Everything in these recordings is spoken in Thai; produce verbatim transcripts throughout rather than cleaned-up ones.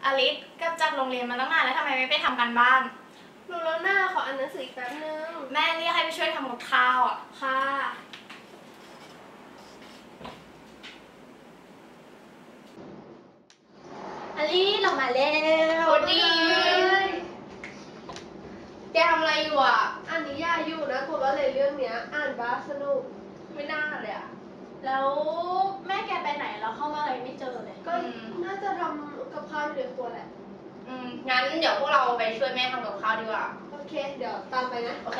อลิสกลับจากโรงเรียนมาตั้งนานแล้วทำไมไม่ไปทำกันบ้านรู้แล้วหน้าขออ่านหนังสืออีกแป๊บนึงแม่เรียกให้ไปช่วยทำกับข้าวอ่ะค่ะอลิสเรามาแล้วดีแกทำอะไรอยู่อ่ะอ่านนิยายอยู่นะกลัวว่าเลยเรื่องเนี้ยอ่านบ้าสนุกไม่น่าเลยอ่ะแล้วแม่แกไปไหนเราเข้ามาอะไรไม่เจอเลยก็น่าจะทำกับข้าวอยู่ในครัวแหละอืมงั้นเดี๋ยวพวกเราไปช่วยแม่ทำกับข้าวดีกว่าโอเคเดี๋ยวตามไปนะโอเค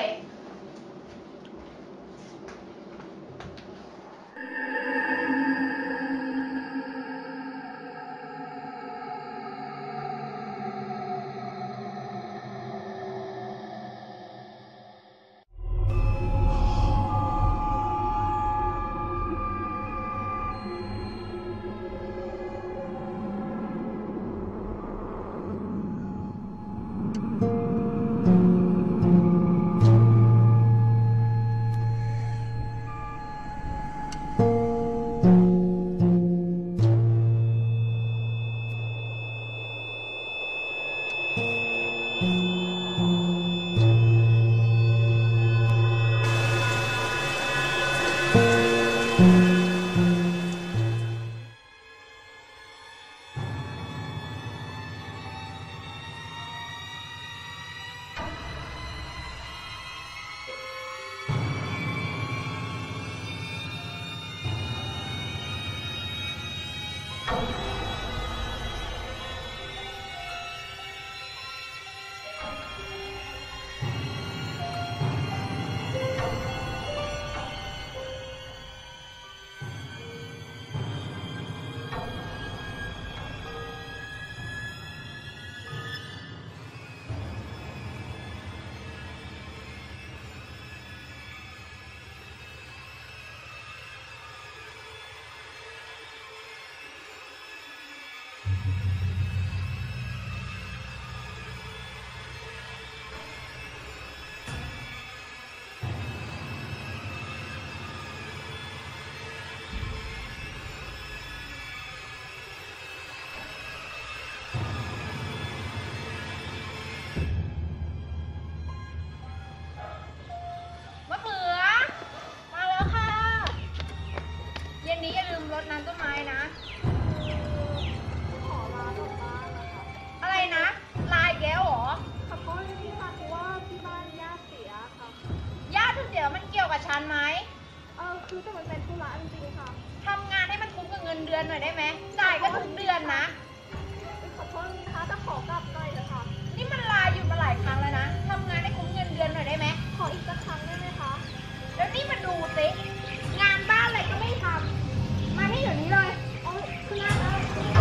รดน้ำต้นไม้นะขอลาออกบ้านนะคะอะไรนะลาอีกแล้วเหรอขอโทษที่ค่ะเพราะว่าที่บ้านญาติเสียค่ะญาติเสียมันเกี่ยวกับฉันไหมเออคือแต่มันเป็นธุระจริงๆค่ะทำงานให้มันคุ้มกับเงินเดือนหน่อยได้ไหมจ่ายก็ทุกเดือนนะขอโทษนะคะจะขอกลับหน่อยนะคะนี่มันลาอยู่มาหลายครั้งแล้วนะทำงานให้คุ้มเงินเดือนหน่อยได้ไหมขออีกสักครั้งได้ไหมคะแล้วนี่มาดูสิงานบ้านอะไรก็ไม่ทำมาที่อยู่นี้เลยโอ้ยคุณน้าครับ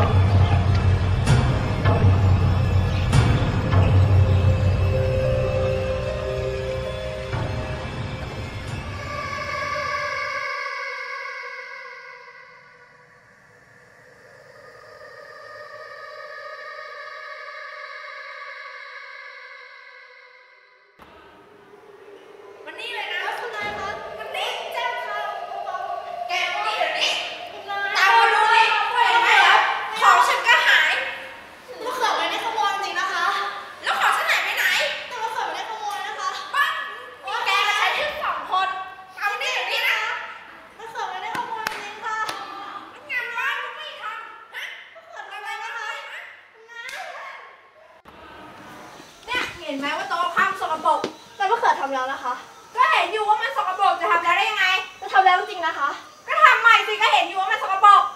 วันนี้เลยนะคุณนายครับวันนี้แจ้งข่าวแกวันนี้เดี๋ยวนี้ตามมาดูดิเห็นไหมครับของฉันก็หายมะเขือไม่ได้ขโมยจริงนะคะแล้วของฉันหายไปไหนแต่มะเขือไม่ได้ขโมยนะคะบ้ามีแกกับฉันทั้งสองคนเอานี่เดี๋ยวนี้นะมะเขือไม่ได้ขโมยจริงค่ะงานร้านก็ไม่ทำฮะมะเขือทำอะไรนะคะเนี่ยเห็นไหมว่าโต๊ะข้างสกปรกแต่มะเขือทำแล้วนะคะก็เห็นอยู่ว่ามันสกปรกจะทำแล้วได้ยังไงจะทำแล้วจริงนะคะก็ทำใหม่สิก็เห็นอยู่ว่ามันสกปรก